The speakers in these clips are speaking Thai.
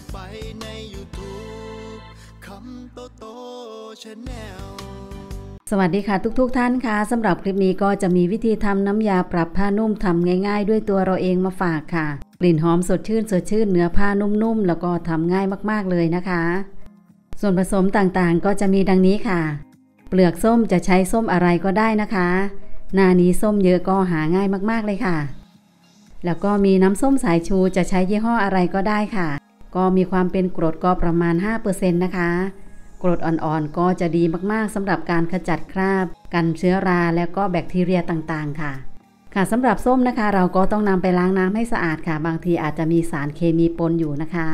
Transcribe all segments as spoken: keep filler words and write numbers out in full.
ไปใน YouTube คำโตโต Channel สวัสดีค่ะทุกๆ ท่านค่ะสำหรับคลิปนี้ก็จะมีวิธีทำน้ำยาปรับผ้านุ่มทำง่ายๆด้วยตัวเราเองมาฝากค่ะกลิ่นหอมสดชื่นสดชื่นเนื้อผ้านุ่มๆแล้วก็ทำง่ายมากๆเลยนะคะส่วนผสมต่างๆก็จะมีดังนี้ค่ะเปลือกส้มจะใช้ส้มอะไรก็ได้นะคะหน้านี้ส้มเยอะก็หาง่ายมากๆเลยค่ะแล้วก็มีน้ำส้มสายชูจะใช้ยี่ห้ออะไรก็ได้ค่ะก็มีความเป็นกรดก็ประมาณ ห้าเปอร์เซ็นต์ นะคะกรดอ่อนๆก็จะดีมากๆสำหรับการขจัดคราบกันเชื้อราและก็แบคทีเรียต่างๆค่ะค่ะสำหรับส้มนะคะเราก็ต้องนำไปล้างน้ำให้สะอาดค่ะบางทีอาจจะมีสารเคมีปนอยู่นะคะ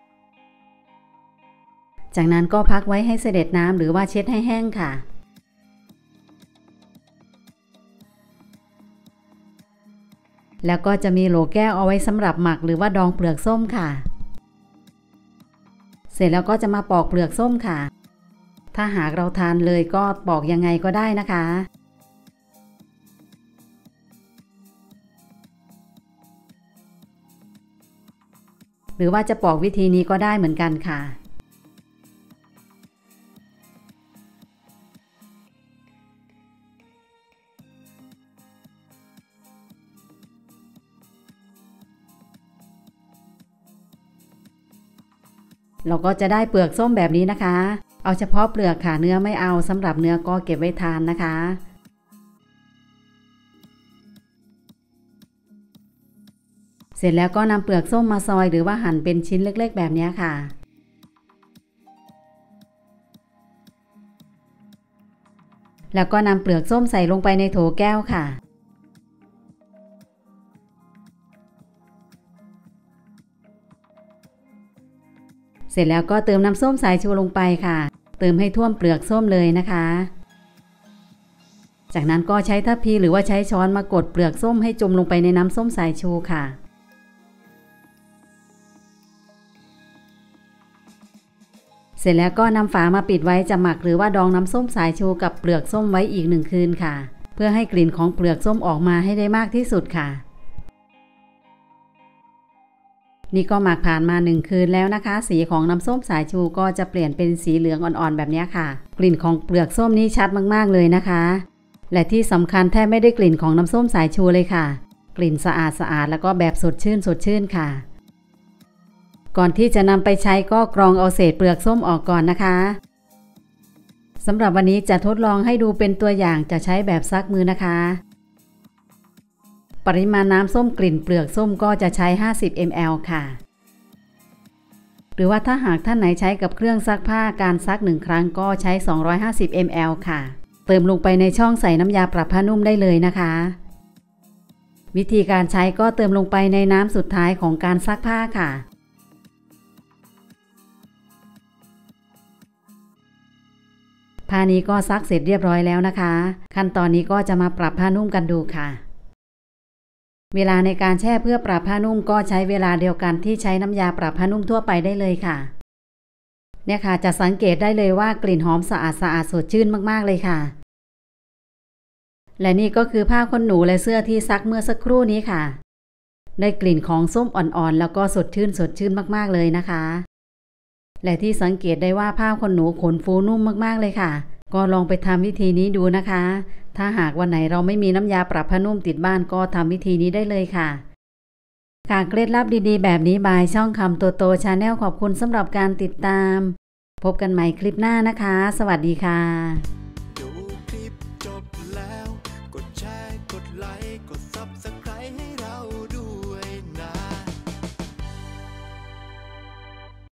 จากนั้นก็พักไว้ให้เสด็จน้ำหรือว่าเช็ดให้แห้งค่ะแล้วก็จะมีโหลแก้วเอาไว้สำหรับหมักหรือว่าดองเปลือกส้มค่ะเสร็จแล้วก็จะมาปอกเปลือกส้มค่ะถ้าหากเราทานเลยก็ปอกยังไงก็ได้นะคะหรือว่าจะปอกวิธีนี้ก็ได้เหมือนกันค่ะเราก็จะได้เปลือกส้มแบบนี้นะคะเอาเฉพาะเปลือกค่ะเนื้อไม่เอาสำหรับเนื้อก็เก็บไว้ทานนะคะเสร็จแล้วก็นำเปลือกส้มมาซอยหรือว่าหั่นเป็นชิ้นเล็กๆแบบนี้ค่ะแล้วก็นำเปลือกส้มใส่ลงไปในโถแก้วค่ะเสร็จแล้วก็เติมน้ำส้มสายชูลงไปค่ะเติมให้ท่วมเปลือกส้มเลยนะคะจากนั้นก็ใช้ทัพพีหรือว่าใช้ช้อนมากดเปลือกส้มให้จมลงไปในน้ำส้มสายชูค่ะเสร็จแล้วก็นำฝามาปิดไว้จะหมักหรือว่าดองน้ำส้มสายชูกับเปลือกส้มไว้อีกหนึ่งคืนค่ะเพื่อให้กลิ่นของเปลือกส้มออกมาให้ได้มากที่สุดค่ะนี่ก็หมักผ่านมาหนึ่งคืนแล้วนะคะสีของน้ำส้มสายชูก็จะเปลี่ยนเป็นสีเหลืองอ่อนๆแบบนี้ค่ะกลิ่นของเปลือกส้มนี้ชัดมากๆเลยนะคะและที่สำคัญแทบไม่ได้กลิ่นของน้ำส้มสายชูเลยค่ะกลิ่นสะอาดสะอาดแล้วก็แบบสดชื่นสดชื่นค่ะก่อนที่จะนำไปใช้ก็กรองเอาเศษเปลือกส้มออกก่อนนะคะสำหรับวันนี้จะทดลองให้ดูเป็นตัวอย่างจะใช้แบบซักมือนะคะปริมาณน้ำส้มกลิ่นเปลือกส้มก็จะใช้ห้าสิบมิลลิลิตร ค่ะหรือว่าถ้าหากท่านไหนใช้กับเครื่องซักผ้าการซักหนึ่งครั้งก็ใช้สองร้อยห้าสิบมิลลิลิตร ค่ะเติมลงไปในช่องใส่น้ำยาปรับผ้านุ่มได้เลยนะคะวิธีการใช้ก็เติมลงไปในน้ำสุดท้ายของการซักผ้าค่ะผ้านี้ก็ซักเสร็จเรียบร้อยแล้วนะคะขั้นตอนนี้ก็จะมาปรับผ้านุ่มกันดูค่ะเวลาในการแช่เพื่อปรับผ้านุ่มก็ใช้เวลาเดียวกันที่ใช้น้ำยาปรับผ้านุ่มทั่วไปได้เลยค่ะเนี่ยค่ะจะสังเกตได้เลยว่ากลิ่นหอมสะอาดสะอาดสดชื่นมากๆเลยค่ะและนี่ก็คือผ้าขนหนูและเสื้อที่ซักเมื่อสักครู่นี้ค่ะได้กลิ่นของส้มอ่อนๆแล้วก็สดชื่นสดชื่นมากๆเลยนะคะและที่สังเกตได้ว่าผ้าขนหนูขนฟูนุ่มมากๆเลยค่ะก็ลองไปทำวิธีนี้ดูนะคะถ้าหากวันไหนเราไม่มีน้ำยาปรับผ้านุ่มติดบ้านก็ทำวิธีนี้ได้เลยค่ะค่ะเคล็ดลับดีๆแบบนี้บายช่องคำโตโตชาแนลขอบคุณสำหรับการติดตามพบกันใหม่คลิปหน้านะคะสวัสดีค่ะดูคลิปจบแล้วกดแชร์กดไลค์กด ซับสไครบ์ ให้เรา